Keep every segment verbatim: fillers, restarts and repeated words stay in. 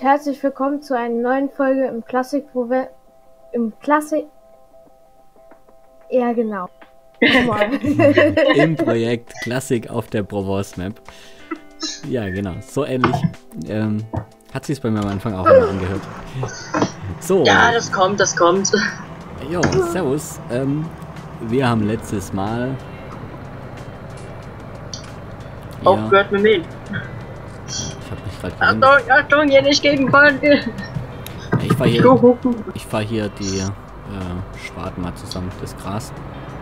herzlich willkommen zu einer neuen Folge im Klassik, wo wir im Klassik, ja genau, im Projekt Klassik auf der Provence Map. Ja, genau, so ähnlich. Ähm, hat sich's bei mir am Anfang auch immer angehört. So. Ja, das kommt, das kommt. Jo, servus. Ähm, wir haben letztes Mal aufgehört mit Mähen. Ich hab mich gerade Achtung, Achtung, hier nicht gegen Folge. Ich fahr hier, ich fahr hier die äh, Schwaden mal zusammen, das Gras.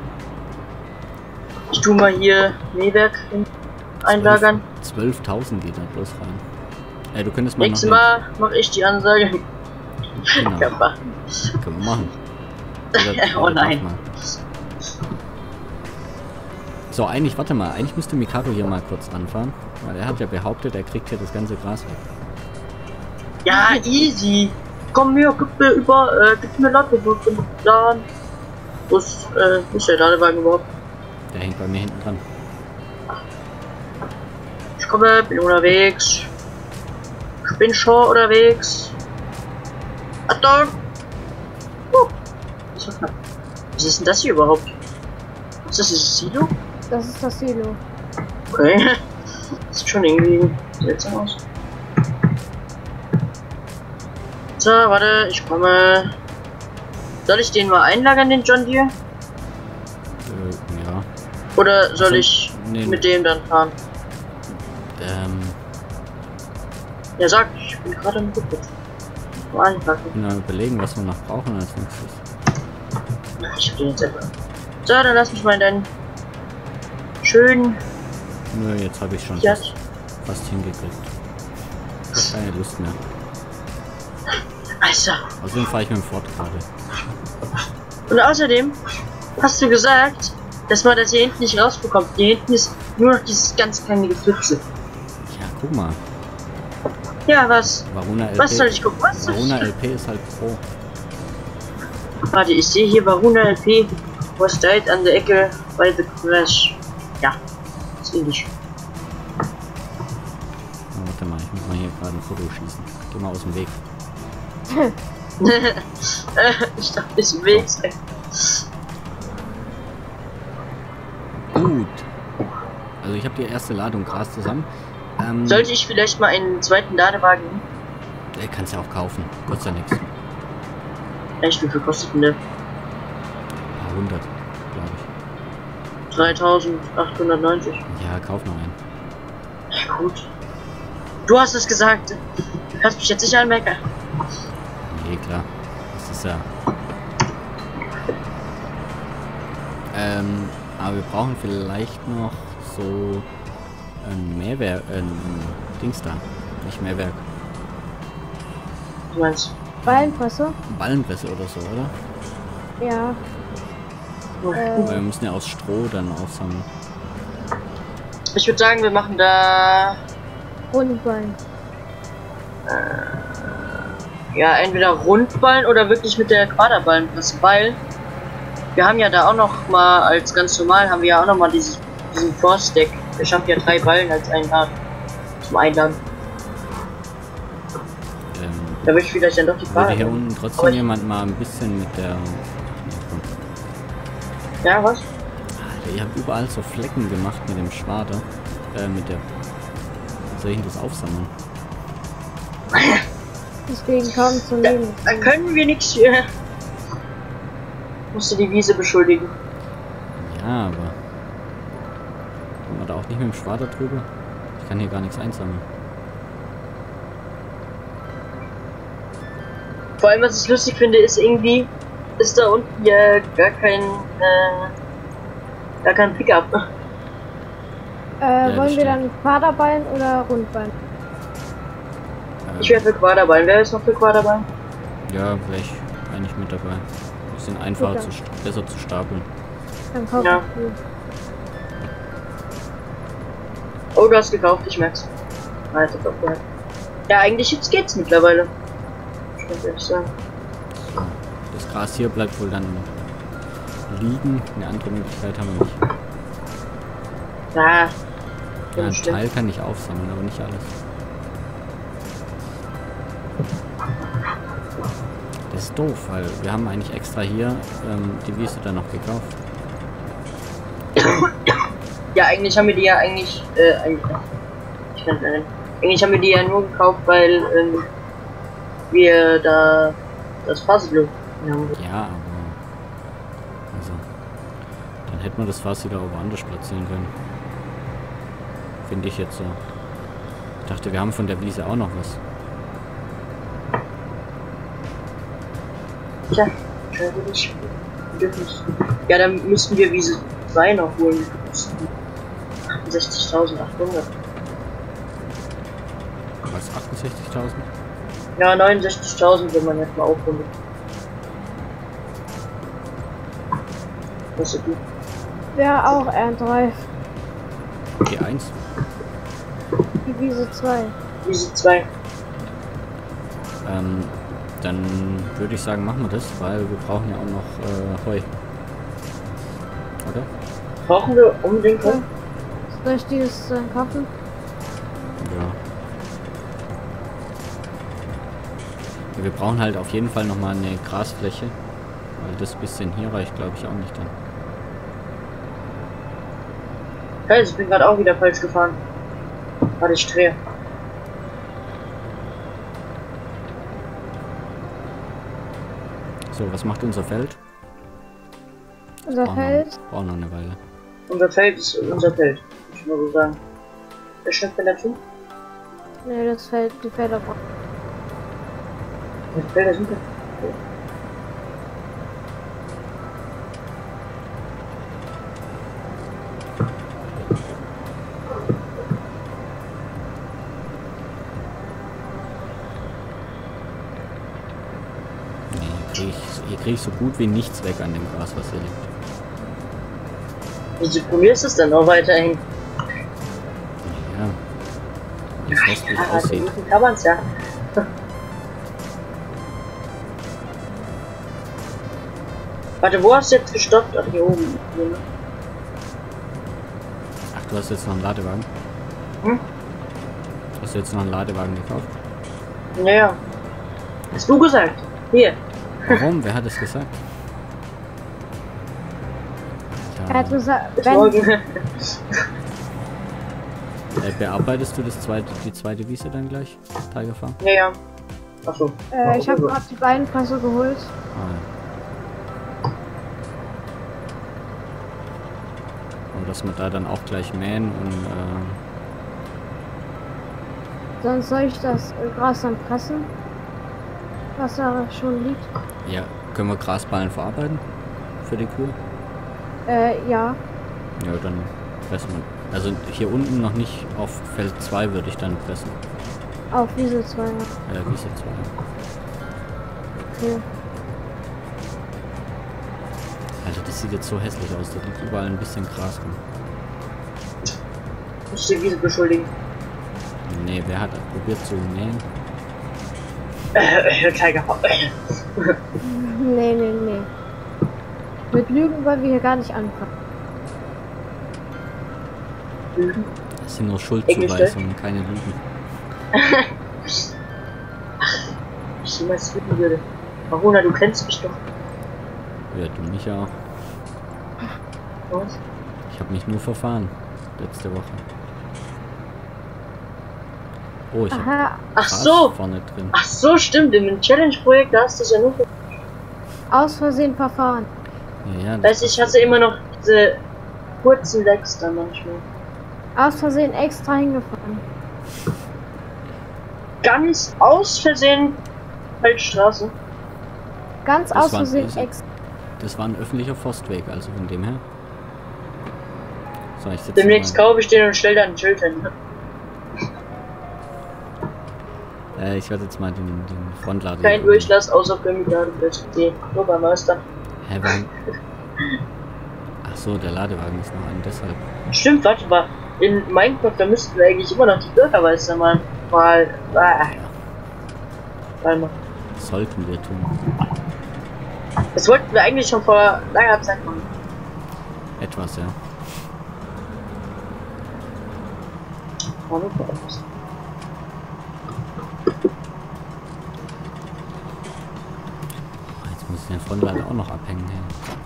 Ich tu mal hier Mähwerk einlagern. zwölftausend geht da bloß rein. Äh, du könntest mal Nächstes Mal mache ich die Ansage. Genau. Können wir machen. Oder, oh oder nein. Mal. So, eigentlich, warte mal, eigentlich müsste Mikado hier mal kurz ranfahren. Weil er hat ja behauptet, er kriegt hier das ganze Gras weg. Ja, easy. Komm mir, gib mir über, äh, gib mir Latte, wo zum Laden. Wo ist, äh, wo ist der Ladewagen überhaupt? Der hängt bei mir hinten dran. Ich komme, bin unterwegs. Ich bin schon unterwegs. Achtung! Uh, das war knapp. Was ist denn das hier überhaupt? Ist das dieses Silo? Das ist das Silo. Okay. Sieht schon irgendwie seltsam aus. So, warte, ich komme. Soll ich den mal einlagern, den John Deere? Äh, ja. Oder soll also, ich nee, mit dem dann fahren? Ähm. Ja, sag, ich bin gerade im Rückwärts. Mal einpacken. Na, überlegen, was wir noch brauchen als nächstes. Na, ich hab den jetzt einfach. So, dann lass mich mal in deinen schönen. Nö, jetzt habe ich schon Ja. fast, fast hingekriegt. Ich habe keine Lust mehr. Also. Außerdem fahre ich mit dem Ford gerade. Und außerdem hast du gesagt, dass man das hier hinten nicht rausbekommt. Hier hinten ist nur noch dieses ganz kleine Geflitze. Ja, guck mal. Ja, was? Varuna L P. Was soll ich gucken? Was soll Varuna ich L P ist halt Pro. Warte, ich sehe hier Varuna L P. Was died an der Ecke bei The Crash. Ja, ist ähnlich. Oh, warte mal, ich muss mal hier gerade ein Foto schießen. Geh mal aus dem Weg. Ich dachte, ich bin weg. Gut. Also ich habe die erste Ladung Gras zusammen. Ähm, Sollte ich vielleicht mal einen zweiten Ladewagen nehmen? Der kannst ja auch kaufen. Kostet ja nichts. Echt, wie viel kostet denn der? Ein paar hundert, glaube ich. dreitausendachthundertneunzig. Ja, kauf noch einen. Ja, gut. Du hast es gesagt. Du kannst mich jetzt sicher anmerken. Nee, klar. Das ist ja... Ähm, aber wir brauchen vielleicht noch so ein Mehrwerk, ein Dings da. Nicht Mehrwerk. Du meinst? Ballenpresse? Ballenpresse oder so, oder? Ja. Weil wir Äh, müssen ja aus Stroh dann aufsammeln. Ich würde sagen, wir machen da Rundballen. ja entweder Rundballen oder wirklich mit der Quaderballenpresse, weil wir haben ja da auch noch mal als ganz normal haben wir ja auch noch mal dieses, diesen Force-Deck. Ich habe ja drei Ballen als Einladen zum Einladen. Ähm, Da würde ich vielleicht dann doch die würde Fahrer. hier unten trotzdem Aber ich- jemand mal ein bisschen mit der... Ja, was? Alter, ihr habt überall so Flecken gemacht mit dem Schwader. Äh, mit der... Wie soll ich denn das aufsammeln? Deswegen kaum zu Da, nehmen. da können wir nichts für. Musst du die Wiese beschuldigen. Ja, aber... Kommt man da auch nicht mit dem Schwader drüber? Ich kann hier gar nichts einsammeln. Vor allem, was ich lustig finde, ist irgendwie, ist da unten ja gar kein, äh, gar kein Pickup. Äh, das wollen wir stimmt. dann Quaderballen oder Rundballen? Äh, Ich wäre für Quaderballen. Wer ist noch für Quaderballen? Ja, wäre ich eigentlich mit dabei. Bisschen einfacher Gut, zu, st- besser zu stapeln. Dann kaufen Ja. wir. Oh, du hast gekauft, ich merk's. Ah, jetzt hat's aufgehört. Ja, eigentlich jetzt geht's mittlerweile. Ich muss ehrlich sagen. So. Das Gras hier bleibt wohl dann liegen. Eine andere Möglichkeit haben wir nicht. Ja, Ja, ein stimmt. Teil kann ich aufsammeln, aber nicht alles. Das ist doof, weil wir haben eigentlich extra hier ähm, die Wiese dann noch gekauft. Ja, eigentlich haben wir die ja eigentlich, äh, eigentlich, ich kann nicht, eigentlich haben wir die ja nur gekauft, weil ähm, wir da das Fassglück haben. Ja, aber also dann hätten wir das Fass wieder woanders platzieren können. Finde ich jetzt so. Ich dachte, wir haben von der Wiese auch noch was. Tja, schade nicht. Ja, dann müssten wir Wiese zwei noch holen. achtundsechzigtausendachthundert. Was, achtundsechzigtausend? Ja, neunundsechzigtausend, wenn man jetzt mal aufrundet. Das ist gut. Ja, auch Erntereif. Die eins? Die Wiese zwei. Wiese zwei. Ähm, dann würde ich sagen, machen wir das, weil wir brauchen ja auch noch äh, Heu. Oder? Brauchen wir unbedingt Heu? Soll ich dieses äh, kaufen? Ja. Ja. Wir brauchen halt auf jeden Fall nochmal eine Grasfläche, weil das bisschen hier reicht, glaube ich, auch nicht dann. Hey, ich bin gerade auch wieder falsch gefahren. Warte, ich drehe. So, was macht unser Feld? Unser Brauchen Feld? Noch, brauchen noch eine Weile. Unser Feld ist unser Feld. Muss ich mal so sagen. Wer schreibt denn dazu? Ne, das Feld, die Felder. Die Felder sind da. Nee, hier kriege ich so gut wie nichts weg an dem Gras, was hier liegt. Wieso probierst du es denn noch weiterhin? Ja. Wie es hässlich Ja, aussieht. also kann man's ja. Warte, wo hast du jetzt gestoppt? Ach, hier oben. Hier, ne? Ach, du hast jetzt noch einen Ladewagen? Hm? Hast du jetzt noch einen Ladewagen gekauft? Naja. Hast du gesagt? Hier. Warum? Wer hat es gesagt? Er hat gesagt, Bis wenn, morgen. Äh, bearbeitest du das zweite, die zweite Wiese dann gleich? Tiger Farm? Ja, ja. Achso. äh, ich habe gerade die beiden Pässe geholt. Ah, ja. Und dass wir da dann auch gleich mähen und äh, Sonst soll ich das äh, Gras dann pressen, was da schon liegt. ja, können wir Grasballen verarbeiten für die Kühe? Äh, ja. Ja, dann pressen wir. Also hier unten noch nicht, auf Feld zwei würde ich dann pressen. Auf Wiese zwei. Äh, Wiese zwei. Okay. Alter, das sieht jetzt so hässlich aus, da liegt überall ein bisschen Gras rum. Ich die Wiese beschuldigen. Nee, wer hat probiert zu mähen? Äh, Tiger. Nee, nee, nee. Mit Lügen wollen wir hier gar nicht anfangen. Das sind nur Schuldzuweisungen, keine Lügen. Ich jemals lügen würde. Marona, du kennst mich doch. Ja, du mich auch. Was? Ich habe mich nur verfahren. Letzte Woche. Oh, ich habe Aha, Ach so. vorne drin. Ach so, stimmt. Im Challenge-Projekt, da hast du es ja nur. aus Versehen verfahren. Ja, ja, Weißt du, ich hasse immer noch diese kurzen Lecks da manchmal. Aus Versehen extra hingefahren. Ganz aus Versehen Feldstraße. Ganz Das aus war- Versehen das- extra. Das war ein öffentlicher Forstweg, also von dem her. So, ich sitze Demnächst kaufe ich den und stell da ein Schild hin. äh, Ich werde jetzt mal den, den Frontlader. Kein Durchlass außer für mich, ja, du bist die Bürgermeister. Hä, warum? Ach so, der Ladewagen ist noch an, deshalb. Stimmt, warte mal. In Minecraft, da müssten wir eigentlich immer noch die Bürgermeister mal. Mal. Ah, warte mal. Sollten wir tun. Das wollten wir eigentlich schon vor langer Zeit machen. Etwas, ja. War nur für etwas. muss ich den Frontlader auch noch abhängen. Ja.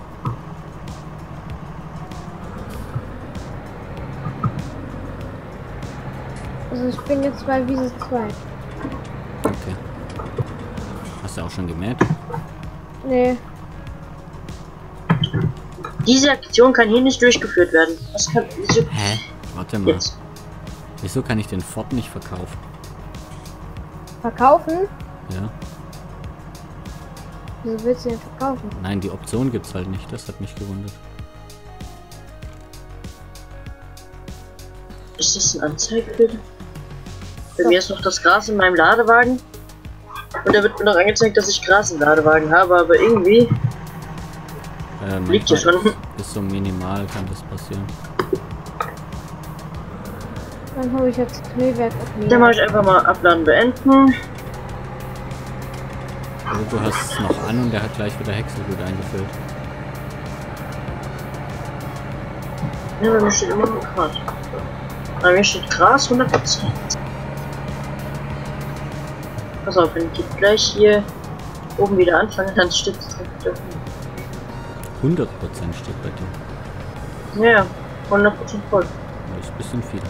Also ich bin jetzt bei Wiese zwei. Okay. Hast du auch schon gemäht? Nee. Diese Aktion kann hier nicht durchgeführt werden. Was kann wieso? Hä? Warte mal. Jetzt. Wieso kann ich den Ford nicht verkaufen? Verkaufen? Ja. Wieso willst du den verkaufen? Nein, die Option gibt's halt nicht. Das hat mich gewundert. Ist das ein Anzeigebild? Bei mir ist noch das Gras in meinem Ladewagen. Und da wird mir noch angezeigt, dass ich Gras im Ladewagen habe, aber irgendwie Äh, liegt hier schon. Bis so minimal kann das passieren. Dann hole ich jetzt Kleewerk ab. Dann mache ich einfach mal Abladen beenden. Also du hast es noch an und der hat gleich wieder Häckselgut eingefüllt. Ja, bei mir steht immer noch Gras. Bei mir steht Gras hundert Prozent. Pass auf, wenn ich jetzt gleich hier oben wieder anfange, dann steht es direkt da. hundert Prozent steht bei dir. Ja, hundert Prozent voll. Das ist ein bisschen viel.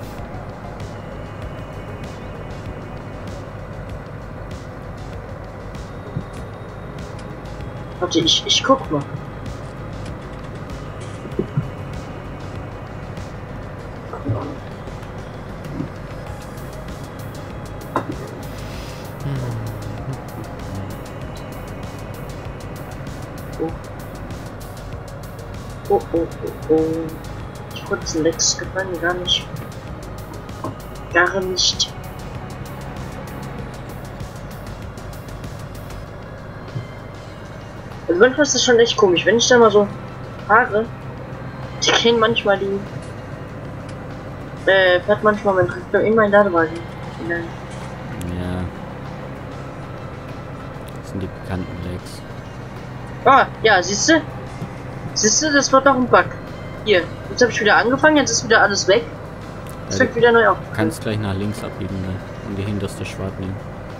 Warte, ich, ich guck mal. Oh. Oh, oh, oh, oh. Die kurzen Lecks gefallen mir gar nicht. Gar nicht. Also manchmal ist das schon echt komisch, wenn ich da mal so fahre, die gehen manchmal die, äh, fährt manchmal mein Traktor in meinen Ladewagen hinein. Ja. Das sind die bekannten Lags. Ah, ja, siehst du? Siehst du, das wird doch ein Bug. Hier, jetzt habe ich wieder angefangen, jetzt ist wieder alles weg. Es fängt wieder neu auf. Du kannst gleich nach links abbiegen, ne? Und die hinterste Schwart nehmen.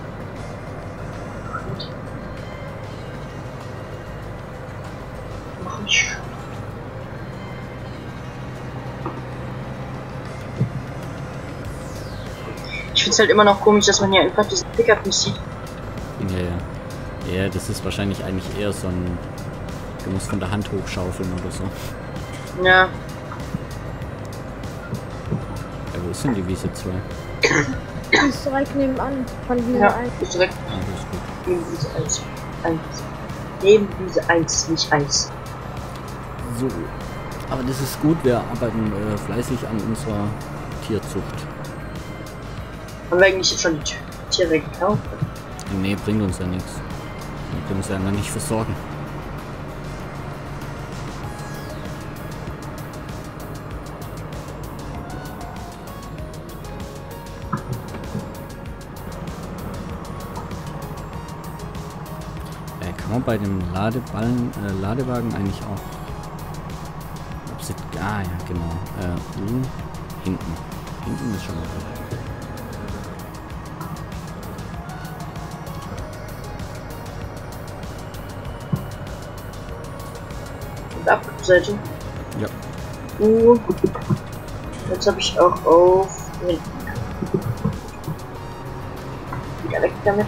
Mach ich. Ich find's halt immer noch komisch, dass man hier einfach diesen Pickup nicht sieht. Ja, ja. Ja, das ist wahrscheinlich eigentlich eher so ein... Du musst von der Hand hochschaufeln oder so. Ja. Ja, wo ist denn die Wiese zwei? Die ist direkt nebenan von Wiese Ja, eins. ist direkt Ah, das ist gut. neben Wiese eins. eins. Neben Wiese eins, nicht eins. So. Aber das ist gut, wir arbeiten äh, fleißig an unserer Tierzucht. Haben wir eigentlich jetzt schon die Tiere gekauft? Nee, bringt uns ja nichts. Wir können uns ja noch nicht versorgen. Äh, kann man bei dem Ladeballen, äh, Ladewagen eigentlich auch... Ob sie, ah ja, genau. Äh, U, hinten. Hinten ist schon mal gut. Abseite. Ja. Uh, jetzt habe ich auch auf hinten. Wieder weg damit.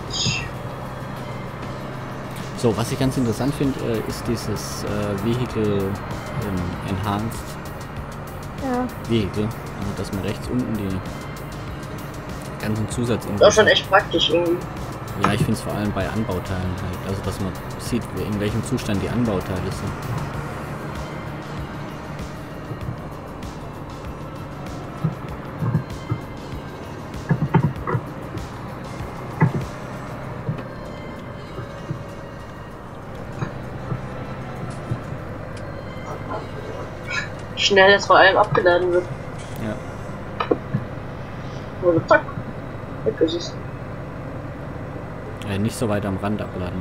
So, was ich ganz interessant finde, äh, ist dieses äh, Vehicle ähm, Enhanced Ja. Vehicle. Also, dass man rechts unten die ganzen Zusatz... Ist auch schon echt praktisch irgendwie. Ja, ich finde es vor allem bei Anbauteilen halt. Also, dass man sieht, in welchem Zustand die Anbauteile sind. Schnell es vor allem abgeladen wird. Ja. Also zack. Weg ist es. Äh, nicht so weit am Rand abladen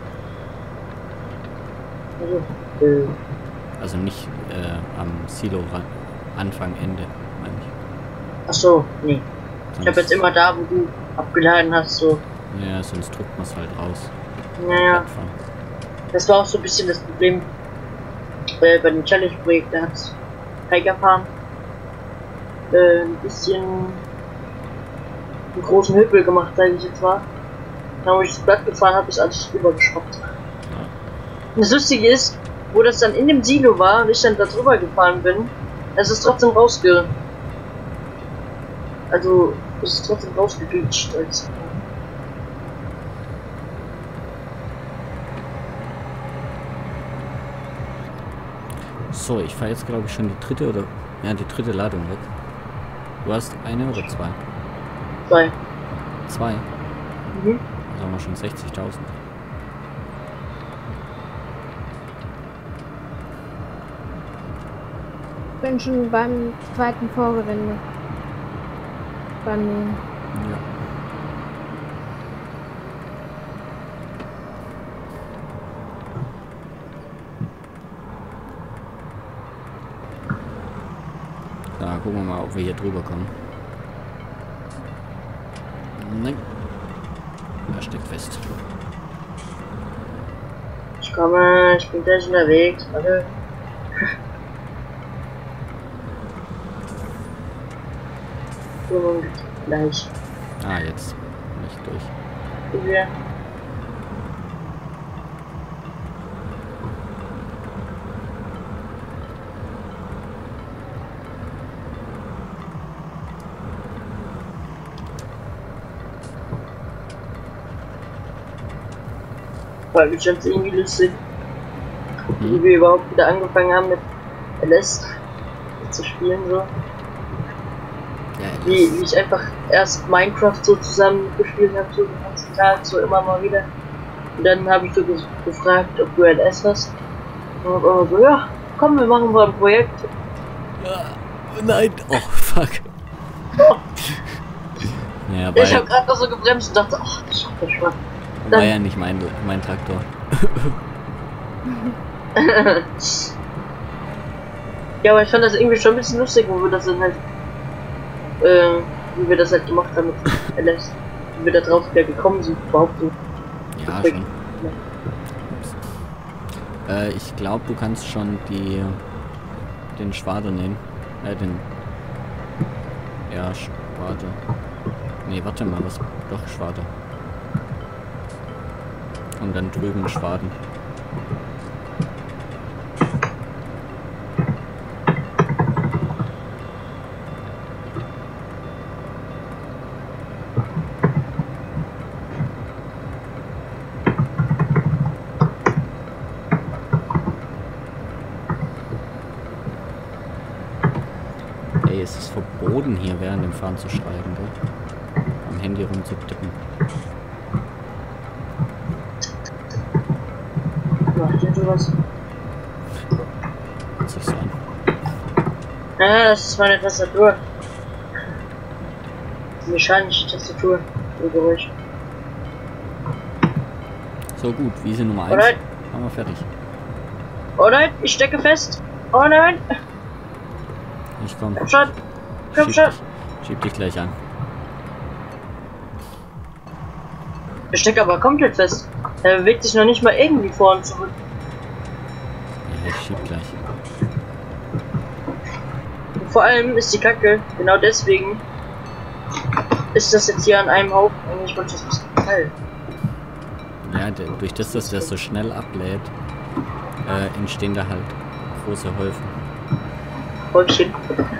wird. Also, äh, Also nicht äh, am Silo Anfang, Ende, meine ich. ach so, nee. Ich habe jetzt Sonst- immer da, wo du abgeladen hast, so. Ja, sonst drückt man es halt raus. Naja. Abfahren. Das war auch so ein bisschen das Problem äh, bei dem Challenge-Projekt. Da hat Tiger Farm äh, ein bisschen einen großen Hüppel gemacht, sage ich jetzt mal. Dann, wo ich das Blatt gefahren habe, ist alles übergeschraubt. Und das Lustige ist, wo das dann in dem Silo war und ich dann da drüber gefahren bin, es ist trotzdem rausge... Also, es ist trotzdem rausgeglitscht. Als So, ich fahre jetzt glaube ich schon die dritte oder ja die dritte Ladung weg. Du hast eine oder zwei? Zwei. Zwei? Mhm. Da haben wir schon sechzigtausend. Ich bin schon beim zweiten Vorgewende. Beim Nähen. Ja. Da gucken wir mal, ob wir hier drüber kommen. Nein. Er steckt fest. Ich komme, ich bin gleich unterwegs. Warte. Und gleich. Ah, jetzt. Nicht durch. Hier. Weil ich jetzt irgendwie lustig, Hm. wie wir überhaupt wieder angefangen haben mit L S zu spielen, so. Ja, Wie, wie ich einfach erst Minecraft so zusammen gespielt habe, so den ganzen Tag, so immer mal wieder. Und dann habe ich so ges gefragt, ob du L S hast. Und hab immer so, ja, komm, wir machen mal ein Projekt. Ja, nein. Oh, fuck. Ja, Ich habe weil, gerade noch so gebremst und dachte, ach, das schafft das schon. war ja nicht mein, mein Traktor. Ja, aber ich fand das irgendwie schon ein bisschen lustig, wo wir das dann halt, äh, wie wir das halt gemacht haben mit L S. Wie wir da drauf wieder gekommen sind, überhaupt so. Ja, schon. Äh, ich glaube, du kannst schon die den Schwader nehmen. Äh, den. Ja, Schwader. Nee, warte mal, was? Doch, Schwader. Und dann drüben Schwaden. Ey, es ist verboten hier während dem Fahren zu schreiben, gell? Am Handy rumzutippen. Macht ihr sowas? Hört sich so an. Ah, das ist meine Tastatur. Mechanische Tastatur. So Geräusch. So gut, Wiese Nummer eins. Alright. Haben wir fertig. Oh nein, ich stecke fest. Oh nein. Ich komm. Komm schon. Komm Schieb schon. dich, schieb dich gleich an. Ich stecke aber komplett fest. Er bewegt sich noch nicht mal irgendwie vor und zurück. Ja, ich schieb gleich. Und vor allem ist die Kacke, genau deswegen ist das jetzt hier an einem Haufen. Eigentlich wollte ich das ein bisschen teilen. Ja, der, durch das, dass der so schnell ablädt, äh, entstehen da halt große Häufen. Häufchen.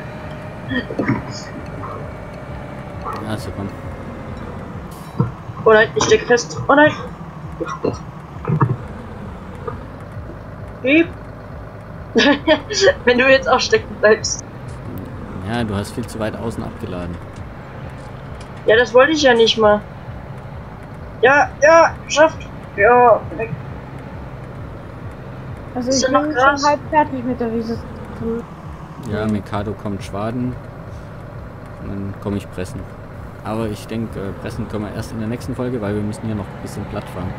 Also komm. Oh nein, ich stecke fest. Oh nein. Piep. Wenn du jetzt auch stecken bleibst. Ja, du hast viel zu weit außen abgeladen. Ja, das wollte ich ja nicht mal. Ja, ja, geschafft. Ja, weg. Also Ist ich ja bin noch krass. schon halb fertig mit der Wiese. Ja, Mikado kommt Schwaden. Und dann komme ich pressen. Aber ich denke, äh, pressen können wir erst in der nächsten Folge, weil wir müssen hier noch ein bisschen platt fahren.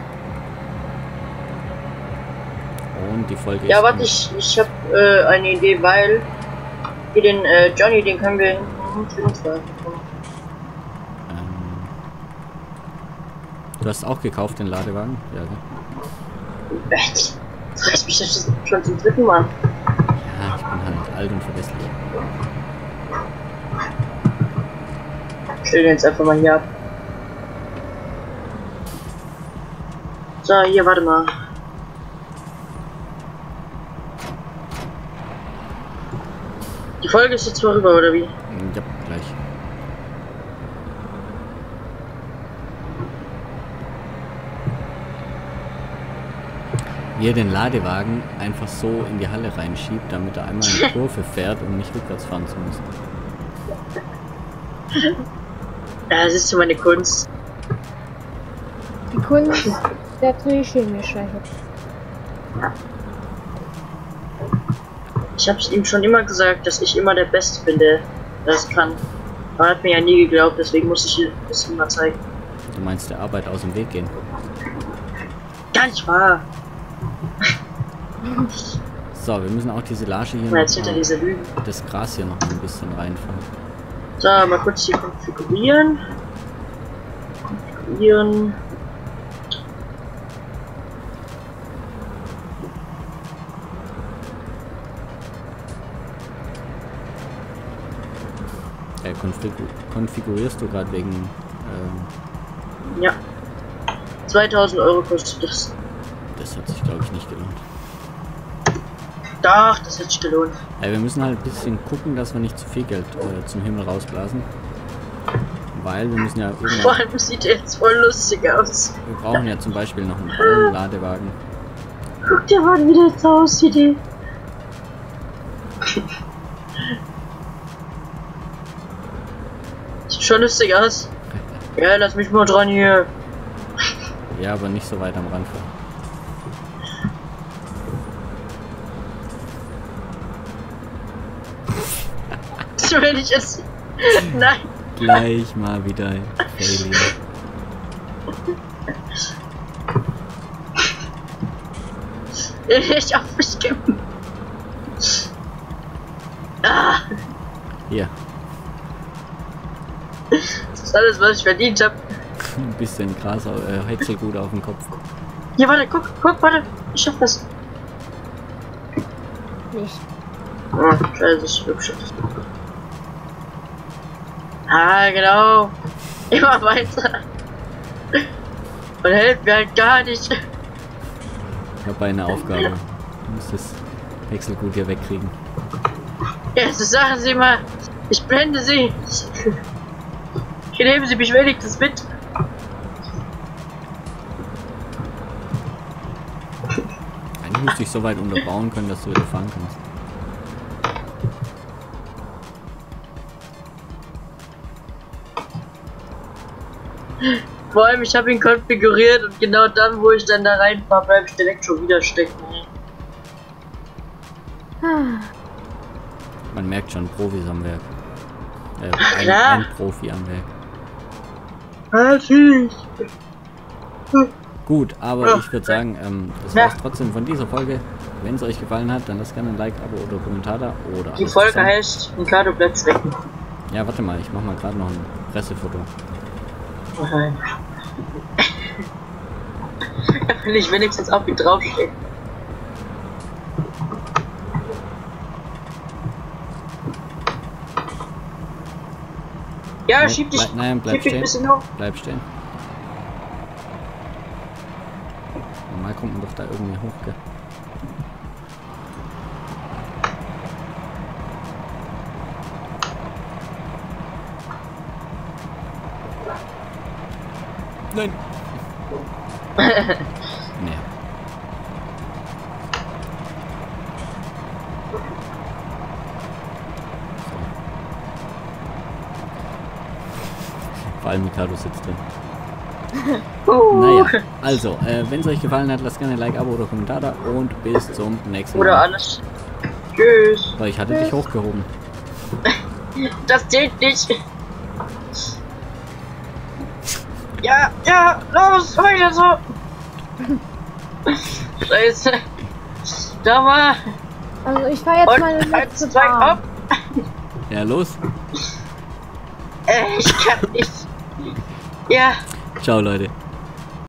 Und die Folge Ja, ist... warte, ich, ich habe äh, eine Idee, weil hier den äh, Johnny, den können wir hinten zu uns behalten. Ähm, du hast auch gekauft den Ladewagen? Ja, gell? Das reißt mich das schon zum dritten Mal. Ja, ich bin halt alt und vergesslich. Stell den jetzt einfach mal hier ab. So, hier, warte mal. Die Folge ist jetzt vorüber, oder wie? Ja, gleich. Wie er den Ladewagen einfach so in die Halle reinschiebt, damit er einmal eine Kurve fährt, um nicht rückwärts fahren zu müssen. Ja, das ist so meine Kunst. Die Kunst der Drehschirmscheibe. Ich hab's ihm schon immer gesagt, dass ich immer der Beste bin, der das kann. Er hat mir ja nie geglaubt, deswegen muss ich es ihm mal zeigen. Du meinst der Arbeit aus dem Weg gehen? Gar nicht wahr. So, wir müssen auch die Silage hier Na, jetzt noch hinter mal, diese Lügen. das Gras hier noch ein bisschen reinfahren. So, mal kurz hier konfigurieren. Konfigurieren. Äh, konfigu konfigurierst du gerade wegen... Ähm, Ja. zweitausend Euro kostet das. das hat sich, glaube ich, nicht gelohnt. Doch, das hätte sich gelohnt. Ja, wir müssen halt ein bisschen gucken, dass wir nicht zu viel Geld äh, zum Himmel rausblasen. Weil wir müssen ja Vor irgendwann... allem sieht der jetzt voll lustig aus. Wir brauchen ja zum Beispiel noch einen Ballenladewagen. Guck dir mal, wie das aussieht, ey. Sieht schon lustig aus. Ja, lass mich mal dran hier. Ja, aber nicht so weit am Rand fahren. Das will ich jetzt. Nein. Gleich mal wieder Failure. Ich auf mich geben. Ah, Hier, das ist alles, was ich verdient habe. ein bisschen Gras, äh, Heizelgut auf dem Kopf. Hier, warte, guck, guck, warte. Ich schaff das. Nicht. Oh, scheiße, ich hübsch. Ah, genau. Immer weiter. Und hält mir halt gar nicht. Ich habe eine Aufgabe. Du musst das Wechselgut hier wegkriegen. Jetzt sagen Sie mal, ich blende Sie. Nehmen Sie mich wenigstens mit. Eigentlich müsste ich so weit unterbauen können, dass du wieder fahren kannst. Vor allem, ich habe ihn konfiguriert und genau dann, wo ich dann da reinfahre, bleibe ich direkt schon wieder stecken. Ah, Man merkt schon, Profis am Werk. Äh, ein, Klar. ein Profi am Werk. Natürlich. Gut, aber ich würde sagen, ähm, das Ja. war's trotzdem von dieser Folge. Wenn es euch gefallen hat, dann lasst gerne ein Like, Abo oder Kommentar da. Oder Die alles Folge zusammen. heißt, Mikado bleibt stecken. Ja, warte mal, ich mach mal gerade noch ein Pressefoto. Oh nein. Da will ich wenigstens auf ihn draufstehen. Ja, Nein, schieb dich. bleib- nein, bleib schieb dich ein stehen. bisschen hoch. Bleib stehen. Normal kommt man doch da irgendwie hoch, gell? Nein. Nee. Vor allem Mikado sitzt drin. Uh. Naja, also, äh, wenn es euch gefallen hat, lasst gerne ein Like, Abo oder Kommentar da und bis zum nächsten Mal. Oder alles. Tschüss. So, ich hatte dich hochgehoben. Das zählt nicht. Ja, ja, los, weiter so. Scheiße. Da war. also ich fahre jetzt Und meine eins, letzte zwei, Bahn. ab. Ja, los. Äh, ich kann nicht. Ja. Ciao, Leute.